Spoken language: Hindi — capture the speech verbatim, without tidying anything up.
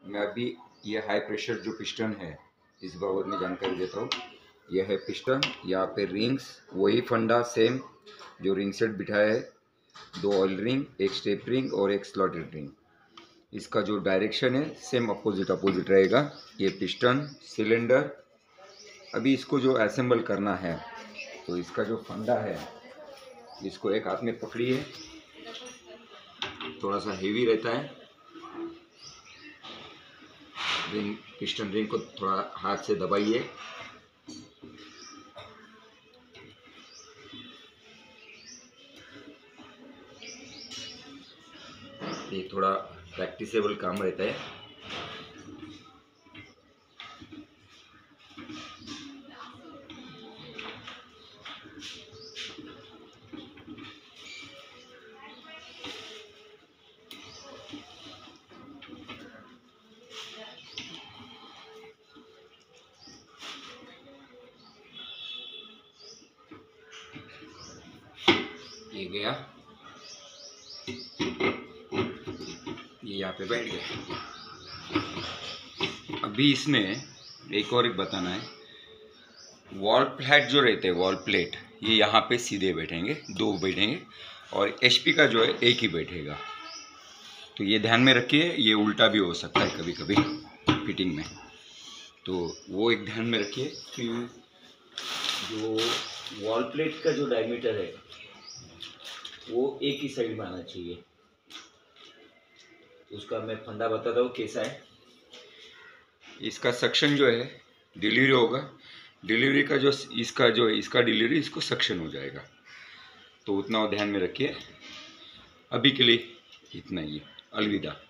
मैं अभी ये हाई प्रेशर जो पिस्टन है इस बाबत में जानकारी देता हूँ। यह है पिस्टन, यहाँ पे रिंग्स वही फंडा सेम जो रिंग सेट बिठाया है, दो ऑयल रिंग, एक स्टेप रिंग और एक स्लॉटेड रिंग। इसका जो डायरेक्शन है सेम अपोजिट अपोजिट रहेगा। ये पिस्टन सिलेंडर, अभी इसको जो असेंबल करना है तो इसका जो फंडा है इसको एक हाथ में पकड़िए, थोड़ा सा हेवी रहता है। रिंग पिस्टन रिंग को थोड़ा हाथ से दबाइए, ये थोड़ा प्रैक्टिसेबल काम रहता है। ये गया, ये यहाँ पे बैठ गया। अभी इसमें एक और एक बताना है, वॉल फ्लैट जो रहते हैं वॉल प्लेट, ये यहाँ पे सीधे बैठेंगे, दो बैठेंगे, और एचपी का जो है एक ही बैठेगा। तो ये ध्यान में रखिए, ये उल्टा भी हो सकता है कभी कभी फिटिंग में, तो वो एक ध्यान में रखिए कि जो वॉल प्लेट का जो डायमीटर है वो एक ही साइड में आना चाहिए। उसका मैं फंडा बताता हूँ कैसा है। इसका सक्शन जो है डिलीवरी होगा, डिलीवरी का जो इसका जो इसका डिलीवरी इसको सक्शन हो जाएगा, तो उतना ध्यान में रखिए। अभी के लिए इतना ही, अलविदा।